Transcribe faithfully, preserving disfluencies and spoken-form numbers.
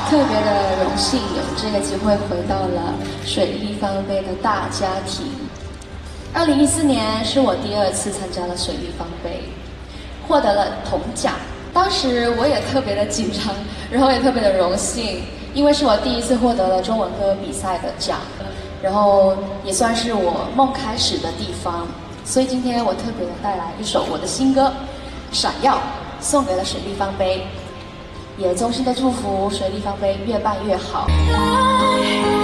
特别的荣幸有这个机会回到了水立方杯的大家庭。二零一四年是我第二次参加了水立方杯，获得了铜奖。当时我也特别的紧张，然后也特别的荣幸，因为是我第一次获得了中文歌比赛的奖，然后也算是我梦开始的地方。所以今天我特别的带来一首我的新歌《闪耀》，送给了水立方杯，也衷心的祝福水立方杯越办越好。